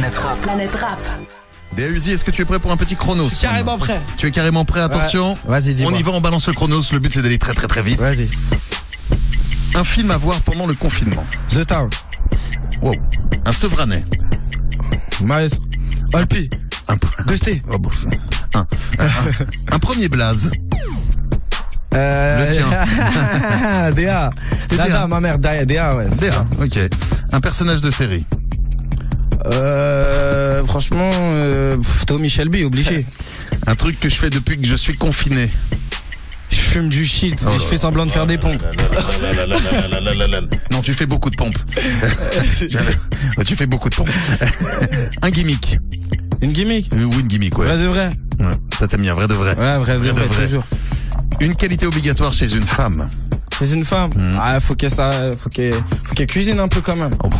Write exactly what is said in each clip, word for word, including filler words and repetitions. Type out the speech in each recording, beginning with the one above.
Planète Rap. Planète Rap. Béa Uzi, est-ce que tu es prêt pour un petit chronos? Carrément prêt. Tu es carrément prêt, attention. Ouais. Vas-y, dis-moi. On y va, on balance le chronos. Le but c'est d'aller très très très vite. Vas-y. Un film à voir pendant le confinement. The Town. Wow. Un Sevranais. Maes. Alpi. Un, Gusté. Oh, bon, un, un, un, un premier blaze. Euh... Le tien. D A. C'était Dada, D A. ma mère. D A, ouais. D A, ok. Un personnage de série. Euh, franchement, euh, Tommy Shelby, obligé. Un truc que je fais depuis que je suis confiné. Je fume du shit Oh et je fais semblant de faire des pompes. Non, tu fais beaucoup de pompes. Tu fais beaucoup de pompes. Un gimmick. Une gimmick? Ou une gimmick, ouais. Vrai de vrai? Ouais, ça t'aime bien, vrai de vrai. Ouais, vrai de Vrai de vrai, vrai. toujours. Une qualité obligatoire chez une femme. C'est une femme. Mm. Ah, faut qu'elle ça, faut qu'elle, faut qu'elle cuisine un peu quand même. Oh bon.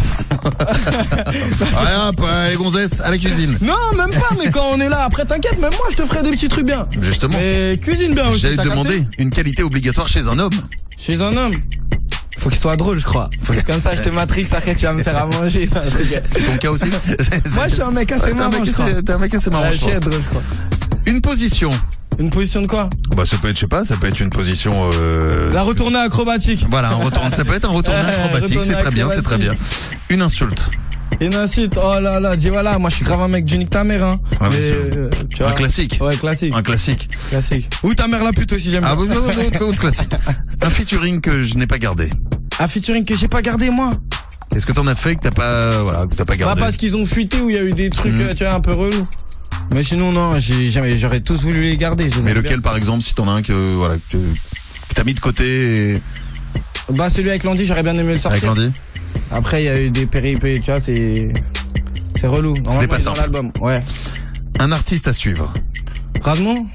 Allez hop, les gonzesses, à la cuisine. Non, même pas, mais quand on est là, après t'inquiète, même moi je te ferai des petits trucs bien. Justement. Mais cuisine bien aussi. J'allais te t'as demander capté? une qualité obligatoire chez un homme. Chez un homme. Faut qu'il soit drôle, je crois. Comme ça, je te matrix, après tu vas me faire à manger. Non, je rigole. C'est ton cas aussi? Moi, je suis un mec assez Ouais, t'es un marrant, mec je crois. assez- T'es un mec assez marrant, Ouais, je je suis pense. drôle, je crois. Une position. Une position de quoi? Bah ça peut être, je sais pas, ça peut être une position. Euh... La retournée acrobatique. Voilà, un retourne, ça peut être un retourné Ouais, acrobatique, retourné c'est très bien, c'est très bien. Une insulte. Une insulte, oh là là, dis voilà, moi je suis grave un mec du nique ta mère, hein. Ouais, Mais, bien sûr. euh, tu Un vois. classique. Ouais, classique. Un classique. Classique. Ou ta mère la pute aussi, j'aime Ah bien. oui, oui, oui, oui, autre classique. Un featuring que je n'ai pas gardé. Un featuring que j'ai pas gardé, moi. Qu'est-ce que t'en as fait que t'as pas, voilà, que t'as pas Pas gardé? parce qu'ils ont fuité ou il y a eu des trucs, Mhm. euh, tu vois, un peu relous. Mais sinon, non, j'ai jamais, j'aurais tous voulu les garder. je les Mais aime lequel, par exemple, si t'en as un que, voilà, que, que t'as mis de côté et... bien. Bah, celui avec Landy, j'aurais bien aimé le sortir. avec Landy? Après, il y a eu des péripéties, tu vois, c'est. C'est relou. Normalement, pas il est dans simple. l'album. Ouais. Un artiste à suivre. Razmo?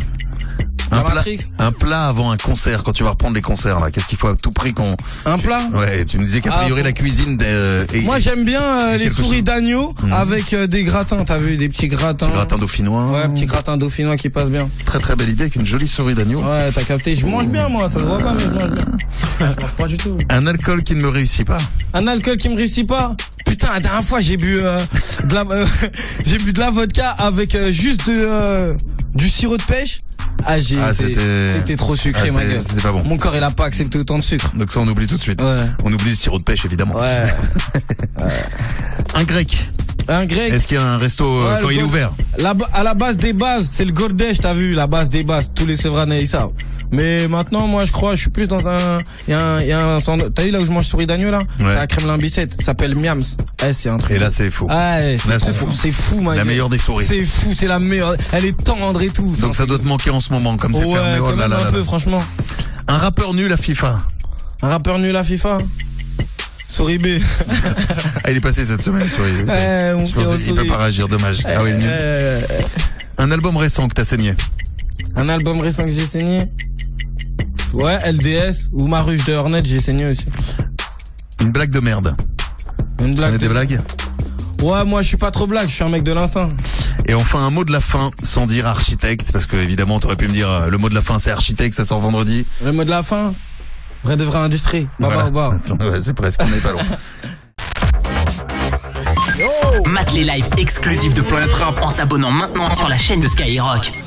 Un La plat, Matrix. un plat avant un concert, quand tu vas reprendre les concerts, là. Qu'est-ce qu'il faut à tout prix qu'on... Un plat? Ouais, tu nous disais qu'a Ah, priori faut- la cuisine des, euh, est- Moi, j'aime bien euh, et les quelque souris chose. d'agneau Mhm. avec euh, des gratins. T'as vu, des petits gratins. Petit gratin dauphinois. Ouais, petit gratin dauphinois qui passe bien. Très très belle idée avec une jolie souris d'agneau. Ouais, t'as capté. Je mange bien, moi. Ça se voit pas, mais je mange bien. Je mange pas du tout. Un alcool qui ne me réussit pas. Un alcool qui me réussit pas. Putain, la dernière fois, j'ai bu euh, de la, euh, j'ai bu de la vodka avec euh, juste de, euh, du sirop de pêche. Ah, j'ai, Ah, c'est- c'était- c'était trop sucré, Ah, ma c'est- gueule. c'était pas bon. Mon corps, il a pas accepté autant de sucre. Donc ça on oublie tout de suite. Ouais. On oublie le sirop de pêche évidemment. Ouais. Un grec. Un grec. Est-ce qu'il y a un resto euh, Ouais, quand le il est gold- ouvert? La, ba- à la base des bases, c'est le Gordesh, t'as vu, la base des bases. Tous les Sevranais, ils savent. Mais maintenant, moi, je crois, je suis plus dans un, il y a un, il y a un, sand- t'as vu là où je mange souris d'agneau, là? Ouais. C'est à Kremlin Bicêtre. Ça s'appelle Miams. Eh, c'est un truc. Et là c'est faux. Ah, ouais, Là, c'est c'est trop- fou. c'est fou, ma La gueule. meilleure des souris. C'est fou, c'est la meilleure. Elle est tendre et tout. Donc ça doit te manquer en ce moment comme c'est ouais, fermé. Oh quand là même là un là peu, là. franchement. Un rappeur nul à FIFA. Un rappeur nul à FIFA. Souris B. Ah, il est passé cette semaine, souris. Ouais, mon Je pense frère, qu'il peut souris. pas réagir, dommage. Ah oui, nul. Euh, Un album récent que t'as saigné. Un album récent que j'ai saigné. Ouais, L D S ou Ma ruche de Hornet, j'ai saigné aussi. Une blague de merde. Une On blague. a des blagues. Ouais, moi je suis pas trop blague, je suis un mec de l'instinct. Et enfin un mot de la fin sans dire architecte parce que évidemment t'aurais pu me dire euh, le mot de la fin c'est architecte, ça sort vendredi. Le mot de la fin. Vrai de vraie industrie. Bah, Voilà. bah, bah. Ouais, c'est presque, on n'est pas loin. Mate les lives exclusifs de Planète Rap en t'abonnant maintenant sur la chaîne de Skyrock.